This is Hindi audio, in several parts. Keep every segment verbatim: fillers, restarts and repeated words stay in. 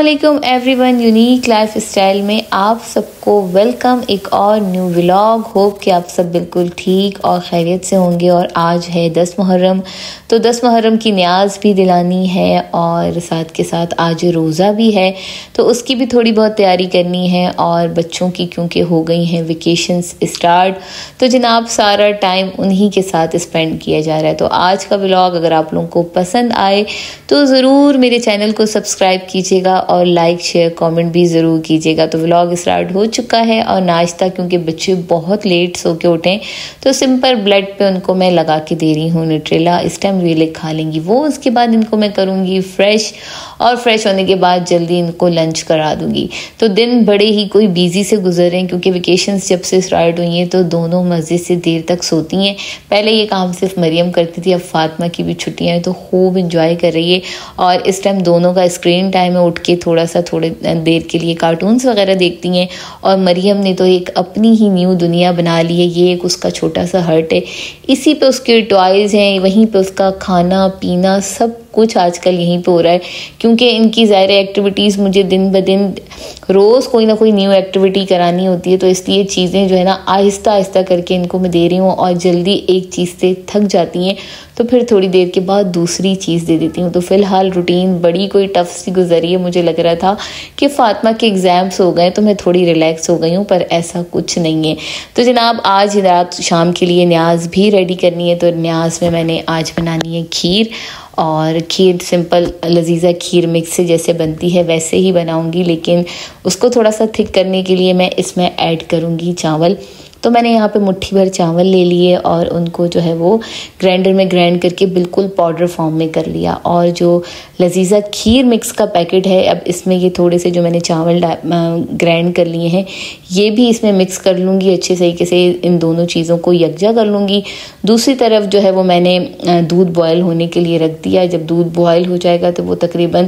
अस्सलामुअलैकुम एवरीवन, यूनिक लाइफ स्टाइल में आप सबको वेलकम। एक और न्यू व्लॉग। होप कि आप सब बिल्कुल ठीक और खैरियत से होंगे। और आज है दस मुहर्रम, तो दस मुहर्रम की न्याज भी दिलानी है और साथ के साथ आज रोज़ा भी है, तो उसकी भी थोड़ी बहुत तैयारी करनी है। और बच्चों की क्योंकि हो गई हैं वेकेशंस स्टार्ट, तो जनाब सारा टाइम उन्हीं के साथ स्पेंड किया जा रहा है। तो आज का व्लॉग अगर आप लोगों को पसंद आए तो ज़रूर मेरे चैनल को सब्सक्राइब कीजिएगा और लाइक शेयर कमेंट भी ज़रूर कीजिएगा। तो व्लॉग स्टार्ट हो चुका है और नाश्ता, क्योंकि बच्चे बहुत लेट सो के उठें, तो सिंपल ब्रेड पे उनको मैं लगा के दे रही हूँ न्यूट्रेला। इस टाइम रियले खा लेंगी वो। उसके बाद इनको मैं करूँगी फ्रेश, और फ्रेश होने के बाद जल्दी इनको लंच करा दूँगी। तो दिन बड़े ही कोई बिजी से गुजर हैं, क्योंकि वेकेशंस जब से स्टार्ट हुई हैं तो दोनों मज़े से देर तक सोती हैं। पहले ये काम सिर्फ मरियम करती थी, अब फातिमा की भी छुट्टियाँ हैं तो खूब इंजॉय कर रही है। और इस टाइम दोनों का स्क्रीन टाइम है, उठ के थोड़ा सा थोड़े देर के लिए कार्टून्स वगैरह देखती हैं। और मरियम ने तो एक अपनी ही न्यू दुनिया बना ली है। ये एक उसका छोटा सा हर्ट है, इसी पे उसके टॉयज़ हैं, वहीं पे उसका खाना पीना सब कुछ आजकल यहीं पे हो रहा है। क्योंकि इनकी ज़ाहिर एक्टिविटीज़ मुझे दिन ब दिन रोज़ कोई ना कोई न्यू एक्टिविटी करानी होती है, तो इसलिए चीज़ें जो है ना आहिस्ता आहिस्ता करके इनको मैं दे रही हूँ। और जल्दी एक चीज़ से थक जाती हैं तो फिर थोड़ी देर के बाद दूसरी चीज़ दे देती हूँ। तो फ़िलहाल रूटीन बड़ी कोई टफ सी गुजरी है। मुझे लग रहा था कि फातिमा के एग्ज़ाम्स हो गए तो मैं थोड़ी रिलैक्स हो गई हूँ, पर ऐसा कुछ नहीं है। तो जनाब आज रात शाम के लिए न्याज भी रेडी करनी है। तो न्याज में मैंने आज बनानी है खीर, और खीर सिंपल लजीज़ा खीर मिक्स से जैसे बनती है वैसे ही बनाऊंगी, लेकिन उसको थोड़ा सा थिक करने के लिए मैं इसमें ऐड करूंगी चावल। तो मैंने यहाँ पे मुट्ठी भर चावल ले लिए और उनको जो है वो ग्राइंडर में ग्राइंड करके बिल्कुल पाउडर फॉर्म में कर लिया। और जो लजीज़ा खीर मिक्स का पैकेट है, अब इसमें ये थोड़े से जो मैंने चावल ग्राइंड कर लिए हैं ये भी इसमें मिक्स कर लूँगी अच्छे तरीके से। इन दोनों चीज़ों को यकजा कर लूँगी। दूसरी तरफ जो है वो मैंने दूध बॉयल होने के लिए रख दिया। जब दूध बॉयल हो जाएगा तो वो तकरीबन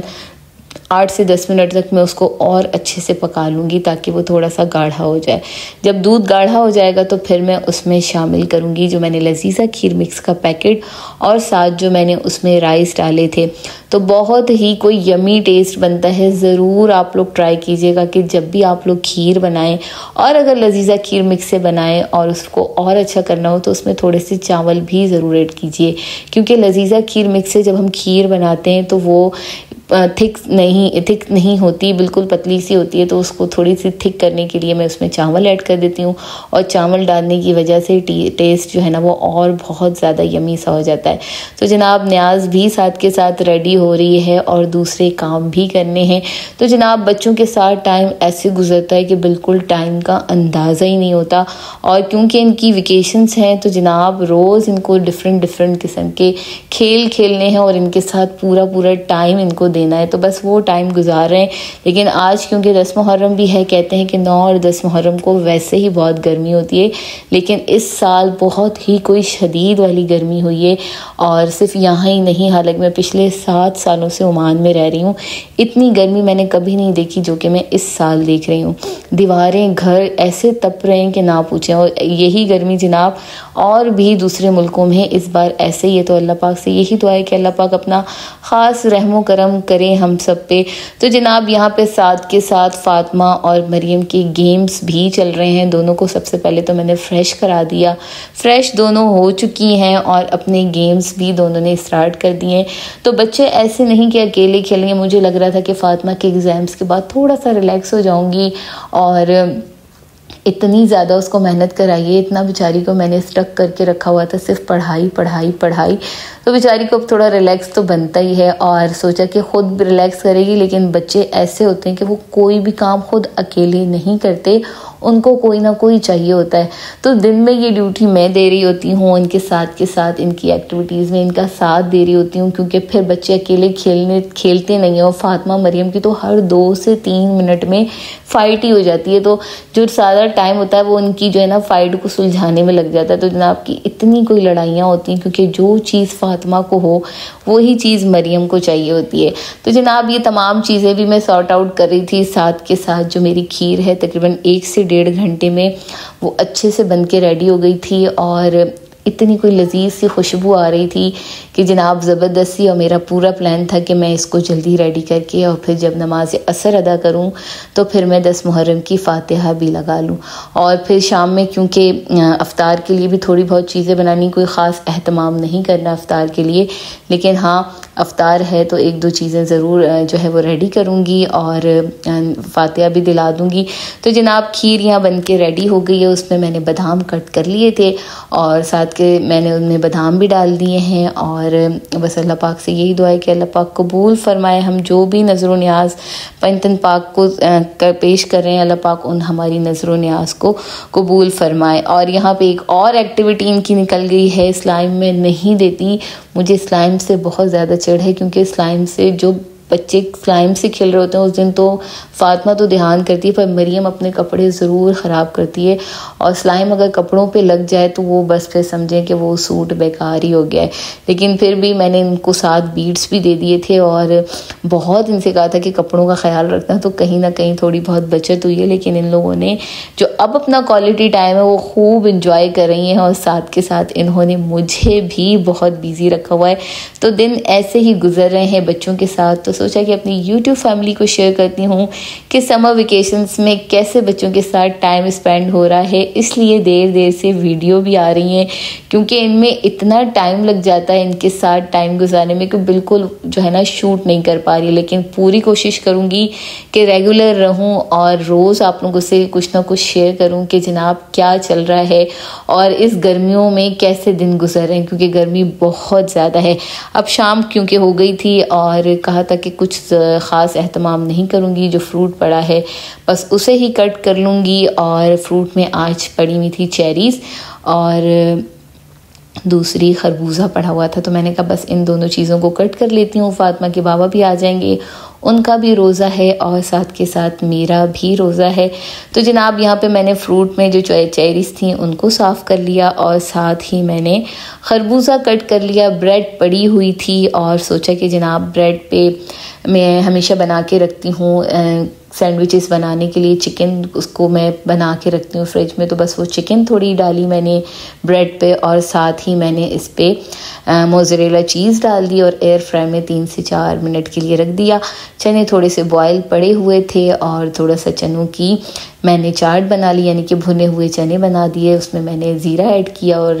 आठ से दस मिनट तक मैं उसको और अच्छे से पका लूँगी, ताकि वो थोड़ा सा गाढ़ा हो जाए। जब दूध गाढ़ा हो जाएगा तो फिर मैं उसमें शामिल करूँगी जो मैंने लजीज़ा खीर मिक्स का पैकेट, और साथ जो मैंने उसमें राइस डाले थे। तो बहुत ही कोई यमी टेस्ट बनता है। ज़रूर आप लोग ट्राई कीजिएगा कि जब भी आप लोग खीर बनाएं, और अगर लजीज़ा खीर मिक्स से बनाएं और उसको और अच्छा करना हो तो उसमें थोड़े से चावल भी ज़रूर ऐड कीजिए। क्योंकि लजीज़ा खीर मिक्स से जब हम खीर बनाते हैं तो वो थिक नहीं थिक नहीं होती, बिल्कुल पतली सी होती है। तो उसको थोड़ी सी थिक करने के लिए मैं उसमें चावल ऐड कर देती हूँ, और चावल डालने की वजह से टेस्ट जो है ना वो और बहुत ज़्यादा यमी सा हो जाता है। तो जनाब न्याज भी साथ के साथ रेडी हो रही है और दूसरे काम भी करने हैं। तो जनाब बच्चों के साथ टाइम ऐसे गुजरता है कि बिल्कुल टाइम का अंदाज़ा ही नहीं होता। और क्योंकि इनकी वेकेशंस हैं तो जनाब रोज़ इनको डिफरेंट डिफरेंट किस्म के खेल खेलने हैं और इनके साथ पूरा पूरा टाइम इनको देना है। तो बस वो टाइम गुजार रहे हैं। लेकिन आज क्योंकि दस मुहर्रम भी है, कहते हैं कि नौ और दस मुहर्रम को वैसे ही बहुत गर्मी होती है, लेकिन इस साल बहुत ही कोई शदीद वाली गर्मी हुई है। और सिर्फ यहाँ ही नहीं, हालांकि मैं पिछले सात सालों से ओमान में रह रही हूँ, इतनी गर्मी मैंने कभी नहीं देखी जो कि मैं इस साल देख रही हूँ। दीवारें घर ऐसे तप रहे हैं कि ना पूछें। और यही गर्मी जनाब और भी दूसरे मुल्कों में इस बार ऐसे ही है। तो अल्लाह पाक से यही दुआ है कि अल्लाह पाक अपना ख़ास रहमो करम करें हम सब पे। तो जनाब यहाँ पे साथ के साथ फातिमा और मरियम के गेम्स भी चल रहे हैं। दोनों को सबसे पहले तो मैंने फ़्रेश करा दिया। फ़्रेश दोनों हो चुकी हैं और अपने गेम्स भी दोनों ने स्टार्ट कर दिए। तो बच्चे ऐसे नहीं कि अकेले खेलेंगे। मुझे लग रहा था कि फातिमा के एग्ज़ाम्स के बाद थोड़ा सा रिलैक्स हो जाऊँगी, और इतनी ज़्यादा उसको मेहनत कराइए, इतना बेचारी को मैंने स्टक करके रखा हुआ था, सिर्फ पढ़ाई पढ़ाई पढ़ाई। तो बेचारी को अब थोड़ा रिलैक्स तो बनता ही है, और सोचा कि ख़ुद भी रिलैक्स करेगी। लेकिन बच्चे ऐसे होते हैं कि वो कोई भी काम खुद अकेले नहीं करते, उनको कोई ना कोई चाहिए होता है। तो दिन में ये ड्यूटी मैं दे रही होती हूँ, इनके साथ के साथ इनकी एक्टिविटीज़ में इनका साथ दे रही होती हूँ, क्योंकि फिर बच्चे अकेले खेलने खेलते नहीं हैं। और फातिमा मरियम की तो हर दो से तीन मिनट में फ़ाइट ही हो जाती है। तो जो सारा टाइम होता है वो उनकी जो है ना फ़ाइट को सुलझाने में लग जाता है। तो जनाब की इतनी कोई लड़ाइयाँ होती हैं, क्योंकि जो चीज़ फातिमा को हो वही चीज़ मरियम को चाहिए होती है। तो जनाब ये तमाम चीज़ें भी मैं सॉर्ट आउट कर रही थी। साथ के साथ जो मेरी खीर है तकरीबन एक से डेढ़ घंटे में वो अच्छे से बन के रेडी हो गई थी। और इतनी कोई लजीज सी खुशबू आ रही थी कि जनाब ज़बरदस्ती, और मेरा पूरा प्लान था कि मैं इसको जल्दी रेडी करके और फिर जब नमाज असर अदा करूं तो फिर मैं दस मुहर्रम की फातिहा भी लगा लूं। और फिर शाम में क्योंकि अफ्तार के लिए भी थोड़ी बहुत चीज़ें बनानी, कोई ख़ास अहतमाम नहीं करना अफ्तार के लिए, लेकिन हाँ अफ्तार है तो एक दो चीज़ें ज़रूर जो है वो रेडी करूँगी और फातिहा भी दिला दूँगी। तो जनाब खीर यहाँ बन के रेडी हो गई है। उसमें मैंने बादाम कट कर लिए थे और साथ के मैंने उनमें बादाम भी डाल दिए हैं। और बस अल्लाह पाक से यही दुआ है कि अल्लाह पाक कबूल फरमाए, हम जो भी नज़र व न्याज पंतन पाक को कर पेश कर रहे हैं, अल्लाह पाक उन हमारी नज़र व न्याज को कबूल फरमाए। और यहाँ पे एक और एक्टिविटी इनकी निकल गई है, स्लाइम में नहीं देती। मुझे स्लाइम से बहुत ज़्यादा चिढ़ है क्योंकि स्लाइम से जो बच्चे स्लाइम से खेल रहे होते हैं उस दिन तो फातिमा तो ध्यान करती है पर मरियम अपने कपड़े ज़रूर ख़राब करती है। और स्लाइम अगर कपड़ों पे लग जाए तो वो बस फिर समझें कि वो सूट बेकार ही हो गया है। लेकिन फिर भी मैंने इनको साथ बीड्स भी दे दिए थे और बहुत इनसे कहा था कि कपड़ों का ख्याल रखना, तो कहीं ना कहीं थोड़ी बहुत बचत हुई है। लेकिन इन लोगों ने जो अब अपना क्वालिटी टाइम है वो खूब इंजॉय कर रही हैं और साथ के साथ इन्होंने मुझे भी बहुत बिजी रखा हुआ है। तो दिन ऐसे ही गुजर रहे हैं बच्चों के साथ। तो सोचा कि अपनी यूट्यूब फैमिली को शेयर करती हूँ कि समर वेकेशंस में कैसे बच्चों के साथ टाइम स्पेंड हो रहा है। इसलिए देर देर से वीडियो भी आ रही हैं क्योंकि इनमें इतना टाइम लग जाता है इनके साथ टाइम गुजारने में कि बिल्कुल जो है ना शूट नहीं कर पा रही। लेकिन पूरी कोशिश करूँगी कि रेगुलर रहूँ और रोज़ आप लोगों से कुछ ना कुछ शेयर करूँ कि जनाब क्या चल रहा है और इस गर्मियों में कैसे दिन गुजर रहे हैं, क्योंकि गर्मी बहुत ज़्यादा है। अब शाम क्योंकि हो गई थी और कहा था कि कुछ ख़ास एहतमाम नहीं करूँगी, जो फ्रूट पड़ा है बस उसे ही कट कर लूँगी। और फ्रूट में आज पड़ी हुई थी चेरीज़ और दूसरी खरबूजा पड़ा हुआ था, तो मैंने कहा बस इन दोनों चीज़ों को कट कर लेती हूँ। फातिमा के बाबा भी आ जाएंगे, उनका भी रोज़ा है और साथ के साथ मेरा भी रोज़ा है। तो जनाब यहाँ पे मैंने फ्रूट में जो चेरीज़ थी उनको साफ़ कर लिया और साथ ही मैंने खरबूजा कट कर लिया। ब्रेड पड़ी हुई थी और सोचा कि जनाब ब्रेड पे मैं हमेशा बना के रखती हूँ सैंडविचेस बनाने के लिए चिकन, उसको मैं बना के रखती हूँ फ्रिज में। तो बस वो चिकन थोड़ी डाली मैंने ब्रेड पे और साथ ही मैंने इस पर मोज़रेला चीज़ डाल दी और एयर फ्राई में तीन से चार मिनट के लिए रख दिया। चने थोड़े से बॉयल पड़े हुए थे और थोड़ा सा चनों की मैंने चाट बना ली, यानी कि भुने हुए चने बना दिए। उसमें मैंने ज़ीरा ऐड किया और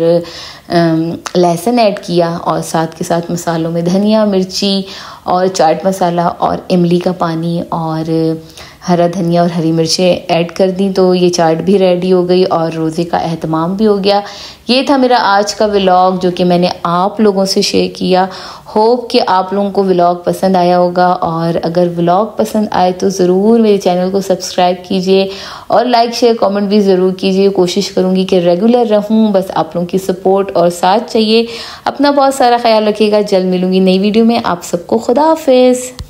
लहसुन ऐड किया और साथ के साथ मसालों में धनिया, मिर्ची और चाट मसाला और इमली का पानी और हरा धनिया और हरी मिर्चें ऐड कर दी। तो ये चाट भी रेडी हो गई और रोज़े का एहतमाम भी हो गया। ये था मेरा आज का व्लॉग जो कि मैंने आप लोगों से शेयर किया। होप कि आप लोगों को व्लॉग पसंद आया होगा और अगर व्लॉग पसंद आए तो ज़रूर मेरे चैनल को सब्सक्राइब कीजिए और लाइक शेयर कमेंट भी ज़रूर कीजिए। कोशिश करूँगी कि रेगुलर रहूँ, बस आप लोगों की सपोर्ट और साथ चाहिए। अपना बहुत सारा ख्याल रखिएगा। जल्द मिलूँगी नई वीडियो में। आप सबको खुदा हाफिज़।